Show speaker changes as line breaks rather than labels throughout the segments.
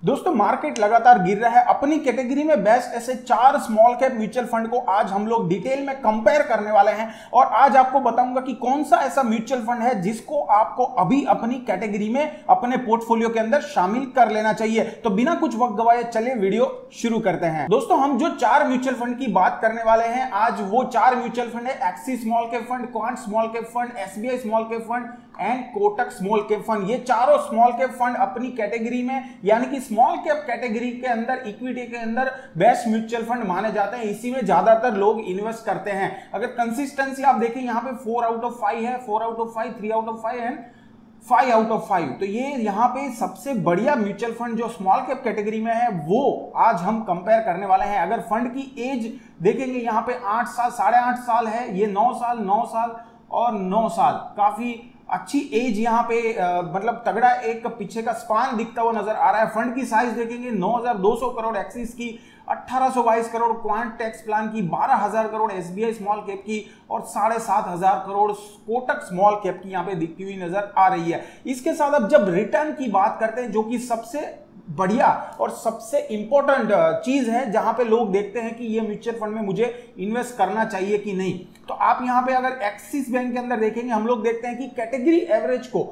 दोस्तों मार्केट लगातार गिर रहा है। अपनी कैटेगरी में बेस्ट ऐसे 4 स्मॉल कैप म्यूचुअल फंड को आज हम लोग डिटेल में कंपेयर करने वाले हैं और आज आपको बताऊंगा कि कौन सा ऐसा म्यूचुअल फंड है जिसको आपको अभी अपनी कैटेगरी में अपने पोर्टफोलियो के अंदर शामिल कर लेना चाहिए। तो बिना कुछ वक्त गवाए चलिए वीडियो शुरू करते हैं। दोस्तों हम जो 4 म्यूचुअल फंड की बात करने वाले हैं आज वो 4 म्यूचुअल फंड है Axis small cap fund, Quant small cap fund, SBI small cap fund and Kotak small cap fund. ये चारों स्मॉल कैप फंड अपनी कैटेगरी में यानी कि स्मॉल कैप कैटेगरी के अंदर इक्विटी के अंदर बेस्ट म्यूचुअल फंड माने जाते हैं। इसी में ज्यादातर लोग इन्वेस्ट करते हैं। अगर कंसिस्टेंसी आप देखें यहाँ पे 4 आउट ऑफ 5 है, 4 out of 5, 3 out of 5 and 5 out of 5। तो ये यहाँ पे सबसे बढ़िया म्यूचुअल फंड जो स्मॉल कैप कैटेगरी में है वो आज हम कंपेयर करने वाले हैं। अगर फंड की एज देखेंगे यहाँ पे 8 साल, 8.5 साल है, ये 9 साल, 9 साल और 9 साल, काफी अच्छी एज यहाँ पे मतलब तगड़ा एक पीछे का स्पान दिखता हुआ नजर आ रहा है। फंड की साइज देखेंगे 9,200 करोड़ एक्सिस की, 1822 करोड़ क्वांट टैक्स प्लान की, 12,000 करोड़ एसबीआई स्मॉल कैप की और 7,500 करोड़ कोटक स्मॉल कैप की यहाँ पे दिखती हुई नजर आ रही है। इसके साथ अब जब रिटर्न की बात करते हैं जो कि सबसे बढ़िया और सबसे इंपॉर्टेंट चीज है जहां पे लोग देखते हैं कि ये म्यूचुअल फंड में मुझे इन्वेस्ट करना चाहिए कि नहीं, तो आप यहां पे अगर एक्सिस बैंक के अंदर देखेंगे हम लोग देखते हैं कि कैटेगरी एवरेज को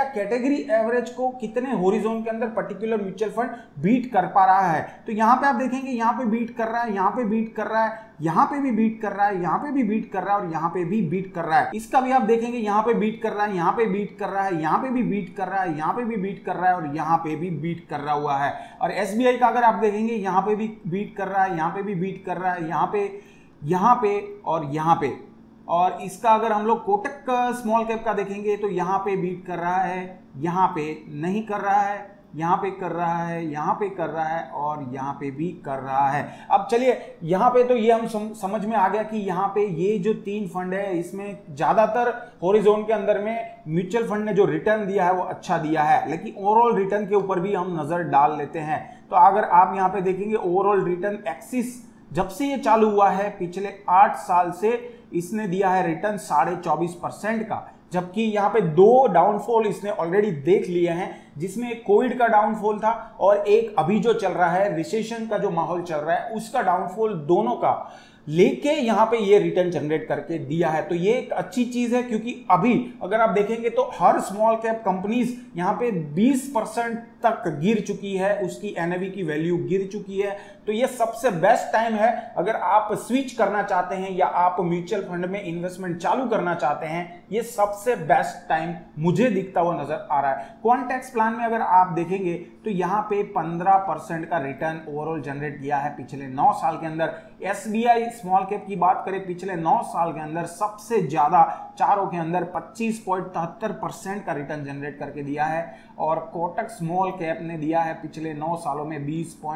कितने होरिजोन के अंदर पर्टिकुलर म्यूचुअल फंड बीट कर पा रहा है। तो यहां पे आप देखेंगे यहां पे बीट कर रहा है, यहां पे बीट कर रहा है, यहां पे भी बीट कर रहा है, यहां पे भी बीट कर रहा है और यहां पे भी बीट कर रहा है। इसका भी आप देखेंगे यहां पे बीट कर रहा है, यहां पे बीट कर रहा है, यहां पे भी बीट कर रहा है, यहां पे भी बीट कर रहा है और यहां पे भी बीट कर रहा हुआ है। और एसबीआई का अगर आप देखेंगे यहां पे भी बीट कर रहा है, यहां पे भी बीट कर रहा है, यहां पे और यहां पे। और इसका अगर हम लोग कोटक स्मॉल कैप का देखेंगे तो यहाँ पे बीट कर रहा है, यहाँ पे नहीं कर रहा है, यहाँ पे कर रहा है, यहाँ पे कर रहा है और यहाँ पे भी कर रहा है। अब चलिए यहाँ पे तो ये हम समझ में आ गया कि यहाँ पे ये जो 3 फंड है इसमें ज्यादातर हॉरिजॉन के अंदर में म्यूचुअल फंड ने जो रिटर्न दिया है वो अच्छा दिया है, लेकिन ओवरऑल रिटर्न के ऊपर भी हम नजर डाल लेते हैं। तो अगर आप यहाँ पे देखेंगे ओवरऑल रिटर्न एक्सिस जब से ये चालू हुआ है पिछले 8 साल से इसने दिया है रिटर्न 24.5% का, जबकि यहाँ पे 2 डाउनफॉल इसने ऑलरेडी देख लिए हैं, जिसमें एक कोविड का डाउनफॉल था और एक अभी जो चल रहा है रिसेशन का जो माहौल चल रहा है उसका डाउनफॉल, दोनों का लेके यहाँ पे ये रिटर्न जनरेट करके दिया है। तो ये एक अच्छी चीज है क्योंकि अभी अगर आप देखेंगे तो हर स्मॉल कैप कंपनीज यहाँ पे 20% तक गिर चुकी है, उसकी एनएवी की वैल्यू गिर चुकी है। तो ये सबसे बेस्ट टाइम है अगर आप स्विच करना चाहते हैं या आप म्यूचुअल फंड में इन्वेस्टमेंट चालू करना चाहते हैं, ये सबसे बेस्ट टाइम मुझे दिखता हुआ नजर आ रहा है। क्वांट टैक्स प्लान में अगर आप देखेंगे तो यहाँ पे 15% का रिटर्न ओवरऑल जनरेट किया है पिछले 9 साल के अंदर। एसबीआई स्मॉल कैप की बात करें पिछले 9 साल के अंदर सबसे ज्यादा चारों के अंदर 25.73% का रिटर्न जनरेट करके दिया है और कोटक स्मॉल कैप ने दिया है पिछले 9 सालों में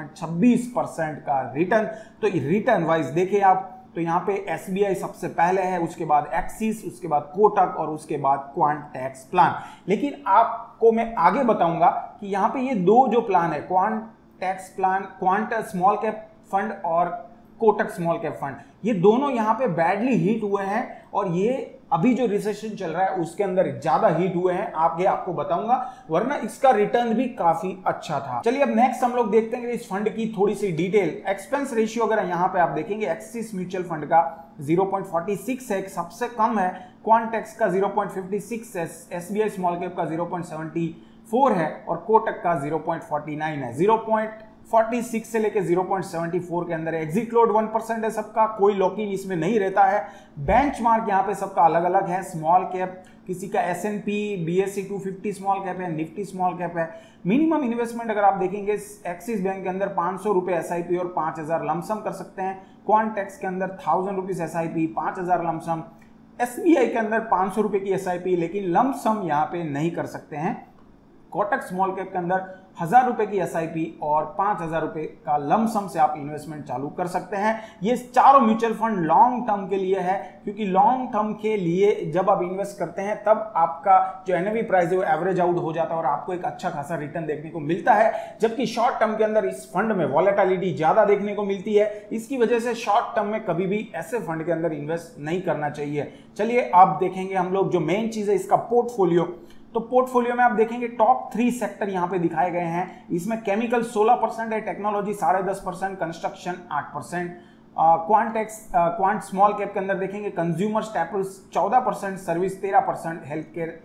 20.26% का रिटर्न। तो रिटर्न वाइज देखें आप तो यहाँ पे एसबीआई सबसे पहले है, उसके बाद एक्सिस, उसके बाद कोटक और उसके बाद क्वांट टैक्स प्लान। लेकिन आपको मैं आगे बताऊंगा कि यहाँ पे ये 2 जो प्लान है, Quant tax plan, Quant small cap fund और कोटक स्मॉल कैप फंड, ये दोनों यहाँ पे बैडली हिट हुए हैं और ये अभी जो रिसेशन चल रहा है उसके अंदर ज्यादा हिट हुए हैं। आगे आपको बताऊंगा, वरना इसका रिटर्न भी काफी अच्छा था। चलिए अब नेक्स्ट हम लोग देखते हैं इस फंड की थोड़ी सी डिटेल। एक्सपेंस रेशियो अगर यहाँ पे आप देखेंगे एक्सिस म्यूचुअल फंड का 0.46 है, सबसे कम है। क्वांट टैक्स का 0.56 है, एसबीआई स्मॉल कैप का 0.74 है और कोटक का 0.49 है। 0.46 से लेके 0.74 के अंदर है। एग्जिट लोड 1% है सबका, कोई लॉक इन इसमें नहीं रहता है। बेंचमार्क यहाँ पे सबका अलग अलग है। स्मॉल कैप किसी का S&P BSE 250 स्मॉल कैप है, निफ्टी स्मॉल कैप है। मिनिमम इन्वेस्टमेंट अगर आप देखेंगे एक्सिस बैंक के अंदर 500 रुपए SIP और 5,000 लमसम कर सकते हैं। क्वांट टैक्स के अंदर 1,000 रुपीज SIP, 5,000 लमसम। SBI के अंदर 500 रुपए की SIP, लेकिन लमसम यहाँ पे नहीं कर सकते हैं। कोटक स्मॉल कैप के अंदर 1,000 रुपए की SIP और 5,000 रुपए का लमसम से आप इन्वेस्टमेंट चालू कर सकते हैं। ये चारों म्यूचुअल फंड लॉन्ग टर्म के लिए है, क्योंकि लॉन्ग टर्म के लिए जब आप इन्वेस्ट करते हैं तब आपका जो एनएवी प्राइस है वो एवरेज आउट हो जाता है और आपको एक अच्छा खासा रिटर्न देखने को मिलता है। जबकि शॉर्ट टर्म के अंदर इस फंड में वॉलेटिलिटी ज्यादा देखने को मिलती है, इसकी वजह से शॉर्ट टर्म में कभी भी ऐसे फंड के अंदर इन्वेस्ट नहीं करना चाहिए। चलिए अब देखेंगे हम लोग जो मेन चीज है इसका पोर्टफोलियो। तो पोर्टफोलियो में आप देखेंगे टॉप 3 सेक्टर यहां पे दिखाए गए हैं। इसमें केमिकल 16% है, technology 10.5%, construction 8%, Quant small cap के अंदर देखेंगे consumer staples 14%, service 13%, health care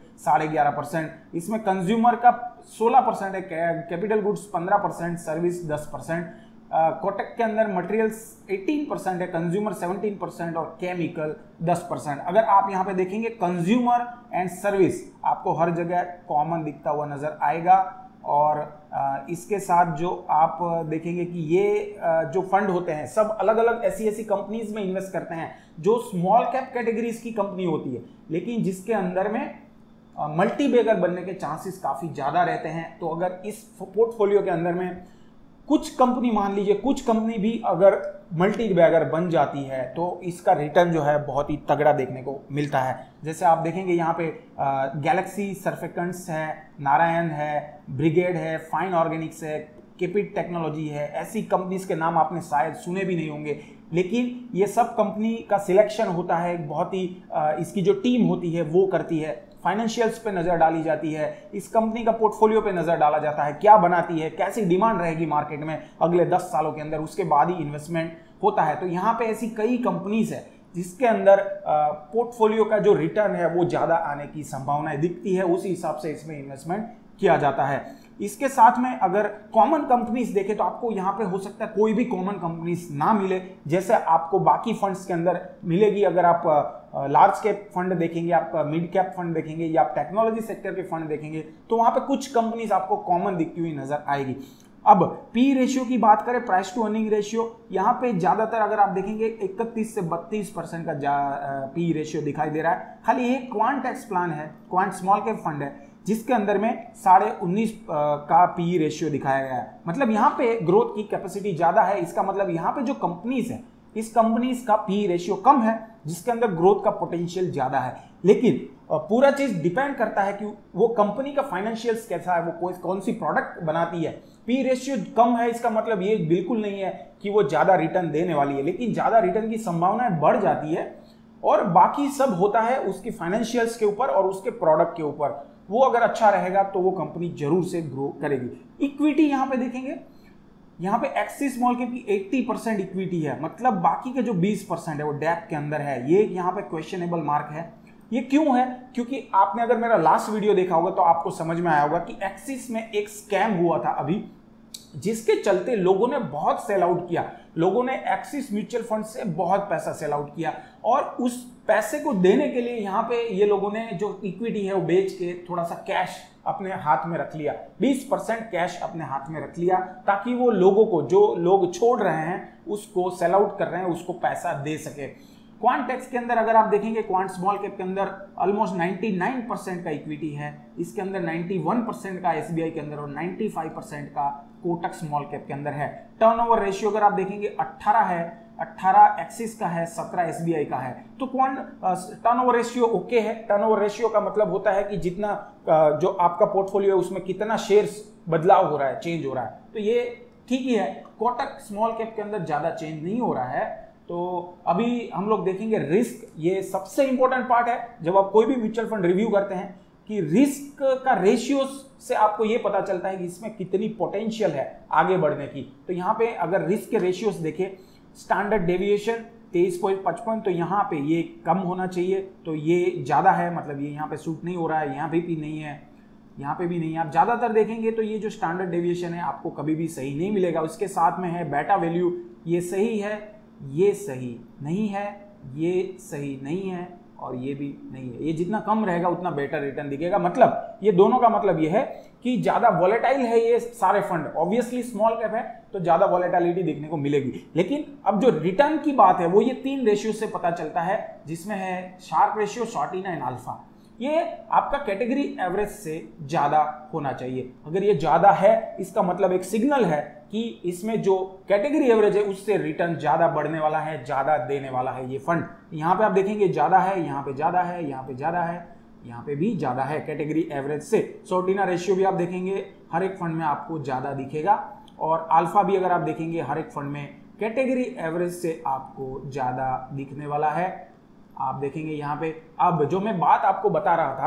11.5%। इसमें कंज्यूमर का 16% है, कैपिटल गुड्स 15%, सर्विस 10%। कोटक के अंदर मटेरियल्स 18% है, कंज्यूमर 17% और केमिकल 10%। अगर आप यहाँ पे देखेंगे कंज्यूमर एंड सर्विस आपको हर जगह कॉमन दिखता हुआ नजर आएगा। और इसके साथ जो आप देखेंगे कि ये जो फंड होते हैं सब अलग अलग ऐसी कंपनीज में इन्वेस्ट करते हैं जो स्मॉल कैप कैटेगरीज की कंपनी होती है, लेकिन जिसके अंदर में मल्टी बैगर बनने के चांसेस काफी ज्यादा रहते हैं। तो अगर इस पोर्टफोलियो के अंदर में कुछ कंपनी, मान लीजिए कुछ कंपनी भी अगर मल्टी बैगर बन जाती है तो इसका रिटर्न जो है बहुत ही तगड़ा देखने को मिलता है। जैसे आप देखेंगे यहाँ पे गैलेक्सी सर्फेक्टेंट्स है, नारायण है, ब्रिगेड है, फाइन ऑर्गेनिक्स है, केपिट टेक्नोलॉजी है। ऐसी कंपनीज के नाम आपने शायद सुने भी नहीं होंगे, लेकिन ये सब कंपनी का सिलेक्शन होता है, बहुत ही इसकी जो टीम होती है वो करती है। फाइनेंशियल्स पे नजर डाली जाती है, इस कंपनी का पोर्टफोलियो पे नजर डाला जाता है, क्या बनाती है, कैसी डिमांड रहेगी मार्केट में अगले 10 सालों के अंदर, उसके बाद ही इन्वेस्टमेंट होता है। तो यहाँ पे ऐसी कई कंपनीज है जिसके अंदर पोर्टफोलियो का जो रिटर्न है वो ज्यादा आने की संभावनाएं दिखती है, उसी हिसाब से इसमें इन्वेस्टमेंट किया जाता है। इसके साथ में अगर कॉमन कंपनीज देखें तो आपको यहाँ पे हो सकता है कोई भी कॉमन कंपनीज ना मिले, जैसे आपको बाकी फंड्स के अंदर मिलेगी। अगर आप लार्ज कैप फंड देखेंगे, आप मिड कैप फंड देखेंगे या आप टेक्नोलॉजी सेक्टर के फंड देखेंगे तो वहां पे कुछ कंपनीज आपको कॉमन दिखती हुई नजर आएगी। अब पी रेशियो की बात करें, प्राइस टू अर्निंग रेशियो, यहाँ पे ज्यादातर अगर आप देखेंगे 31 से 32% का पी रेशियो दिखाई दे रहा है। खाली एक क्वांट एक्स प्लान है, क्वांट स्मॉल कैप फंड है, जिसके अंदर में 19.5 का पी रेशियो दिखाया गया है। मतलब यहाँ पे ग्रोथ की कैपेसिटी ज्यादा है। इसका मतलब यहाँ पे जो कंपनीज है इस कंपनीज का पी रेशियो कम है, जिसके अंदर ग्रोथ का पोटेंशियल ज्यादा है। लेकिन पूरा चीज डिपेंड करता है कि वो कंपनी का फाइनेंशियल्स कैसा है, वो कौन सी प्रोडक्ट बनाती है। पी रेशियो कम है इसका मतलब ये बिल्कुल नहीं है कि वो ज्यादा रिटर्न देने वाली है, लेकिन ज्यादा रिटर्न की संभावनाएं बढ़ जाती है। और बाकी सब होता है उसकी फाइनेंशियल्स के ऊपर और उसके प्रोडक्ट के ऊपर। वो अगर अच्छा रहेगा तो वो कंपनी जरूर से ग्रो करेगी। इक्विटी यहाँ पे देखेंगे, यहाँ पे एक्सिस स्मॉल कैप की 80% इक्विटी है, मतलब बाकी के जो 20% है वो डेप के अंदर है। ये यहाँ पे क्वेश्चनेबल मार्क है। ये क्यों है? क्योंकि आपने अगर मेरा लास्ट वीडियो देखा होगा तो आपको समझ में आया होगा कि एक्सिस में एक स्कैम हुआ था अभी, जिसके चलते लोगों ने बहुत सेल आउट किया। लोगों ने एक्सिस म्यूचुअल फंड से बहुत पैसा सेल आउट किया और उस पैसे को देने के लिए यहाँ पे ये लोगों ने जो इक्विटी है वो बेच के थोड़ा सा कैश अपने हाथ में रख लिया, 20% कैश अपने हाथ में रख लिया, ताकि वो लोगों को, जो लोग छोड़ रहे हैं उसको सेल आउट कर रहे हैं, उसको पैसा दे सके। क्वांट टेक्स के अंदर अगर आप देखेंगे, क्वांट स्मॉल कैप के अंदर ऑलमोस्ट 99% का इक्विटी है, इसके अंदर 91% का एसबीआई के अंदर और 95% का कोटक स्मॉल कैप के अंदर है। टर्नओवर रेशियो अगर आप देखेंगे 18 है, 18 एक्सिस का है, 17 एसबीआई का है। तो क्वांट टर्नओवर रेशियो ओके है। टर्नओवर रेशियो का मतलब होता है कि जितना जो आपका पोर्टफोलियो है उसमें कितना शेयर्स बदलाव हो रहा है, चेंज हो रहा है, तो ये ठीक ही है। कोटक स्मॉल कैप के अंदर ज्यादा चेंज नहीं हो रहा है। तो अभी हम लोग देखेंगे रिस्क, ये सबसे इंपॉर्टेंट पार्ट है जब आप कोई भी म्यूचुअल फंड रिव्यू करते हैं, कि रिस्क का रेशियो से आपको ये पता चलता है कि इसमें कितनी पोटेंशियल है आगे बढ़ने की। तो यहाँ पे अगर रिस्क के रेशियोस देखें, स्टैंडर्ड डेविएशन 23.55, तो यहाँ पे ये कम होना चाहिए, तो ये ज्यादा है, मतलब ये यहाँ पे सूट नहीं हो रहा है, यहाँ पे भी नहीं है, यहाँ पे भी नहीं है। आप ज्यादातर देखेंगे तो ये जो स्टैंडर्ड डेविएशन है आपको कभी भी सही नहीं मिलेगा। उसके साथ में है बेटा वैल्यू, ये सही है, ये सही नहीं है, ये सही नहीं है और ये भी नहीं है। ये जितना कम रहेगा उतना बेटर रिटर्न दिखेगा। मतलब ये दोनों का मतलब ये है कि ज्यादा वॉलेटाइल है ये सारे फंड, ऑब्वियसली स्मॉल कैप है तो ज्यादा वॉलेटिलिटी देखने को मिलेगी। लेकिन अब जो रिटर्न की बात है वो ये 3 रेशियो से पता चलता है, जिसमें है Sharpe ratio, Sortino and alpha. ये आपका कैटेगरी एवरेज से ज्यादा होना चाहिए। अगर ये ज्यादा है इसका मतलब एक सिग्नल है कि इसमें जो कैटेगरी एवरेज है उससे रिटर्न ज्यादा बढ़ने वाला है, ज्यादा देने वाला है ये फंड। यहाँ पे आप देखेंगे ज्यादा है, यहाँ पे ज्यादा है, यहाँ पे ज्यादा है, यहाँ पे भी ज्यादा है कैटेगरी एवरेज से। शॉर्टिना रेशियो भी आप देखेंगे हर एक फंड में आपको ज्यादा दिखेगा, और अल्फा भी अगर आप देखेंगे हर एक फंड में कैटेगरी एवरेज से आपको ज्यादा दिखने वाला है। आप देखेंगे यहाँ पे, अब जो मैं बात आपको बता रहा था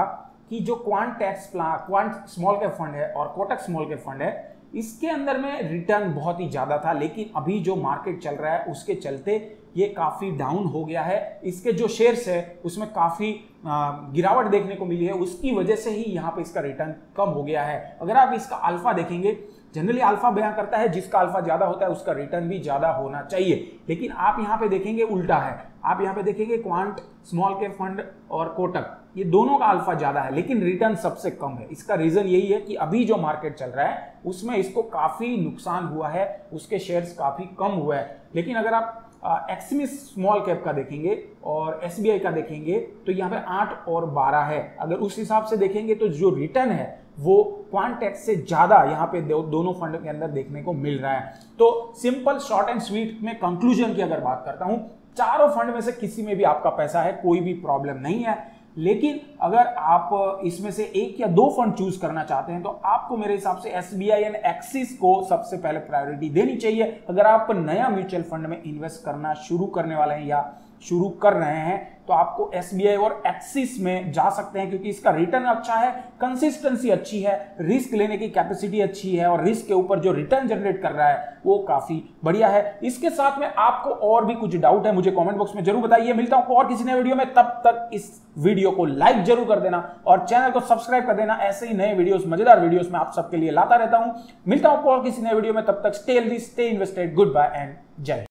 कि जो क्वांट स्मॉल कैप फंड है और कोटक स्मॉल कैप फंड है, इसके अंदर में रिटर्न बहुत ही ज्यादा था, लेकिन अभी जो मार्केट चल रहा है उसके चलते ये काफी डाउन हो गया है। इसके जो शेयर्स है उसमें काफी गिरावट देखने को मिली है, उसकी वजह से ही यहाँ पे इसका रिटर्न कम हो गया है। अगर आप इसका अल्फा देखेंगे, जनरली अल्फा बयां करता है जिसका अल्फा ज्यादा होता है उसका रिटर्न भी ज्यादा होना चाहिए, लेकिन आप यहाँ पे देखेंगे उल्टा है। आप यहाँ पे देखेंगे क्वांट स्मॉल कैप फंड और कोटक, ये दोनों का अल्फा ज्यादा है लेकिन रिटर्न सबसे कम है। इसका रीजन यही है कि अभी जो मार्केट चल रहा है उसमें इसको काफी नुकसान हुआ है, उसके शेयर्स काफी कम हुए हैं। लेकिन अगर आप एक्सिस स्मॉल कैप का देखेंगे और एसबीआई का देखेंगे तो यहाँ पे 8 और 12 है। अगर उस हिसाब से देखेंगे तो जो रिटर्न है वो क्वांटेक्स से ज्यादा यहाँ पे दोनों फंड के अंदर देखने को मिल रहा है। तो सिंपल शॉर्ट एंड स्वीट में कंक्लूजन की अगर बात करता हूं, चारों फंड में से किसी में भी आपका पैसा है, कोई भी प्रॉब्लम नहीं है। लेकिन अगर आप इसमें से एक या दो फंड चूज करना चाहते हैं तो आपको मेरे हिसाब से एसबीआई एंड एक्सिस को सबसे पहले प्रायोरिटी देनी चाहिए। अगर आप नया म्यूचुअल फंड में इन्वेस्ट करना शुरू करने वाले हैं या शुरू कर रहे हैं तो आपको एसबीआई और एक्सिस में जा सकते हैं, क्योंकि इसका रिटर्न अच्छा है, कंसिस्टेंसी अच्छी है, रिस्क लेने की कैपेसिटी अच्छी है और रिस्क के ऊपर जो रिटर्न जनरेट कर रहा है वो काफी बढ़िया है। इसके साथ में आपको और भी कुछ डाउट है मुझे कमेंट बॉक्स में जरूर बताइए। मिलता हूं और किसी नए वीडियो में, तब तक इस वीडियो को लाइक जरूर कर देना और चैनल को सब्सक्राइब कर देना। ऐसे ही नए वीडियोस, मजेदार वीडियोस में आप सबके लिए लाता रहता हूं। मिलता हूं और किसी नए वीडियो में, तब तक stay healthy, stay invested, goodbye and जय।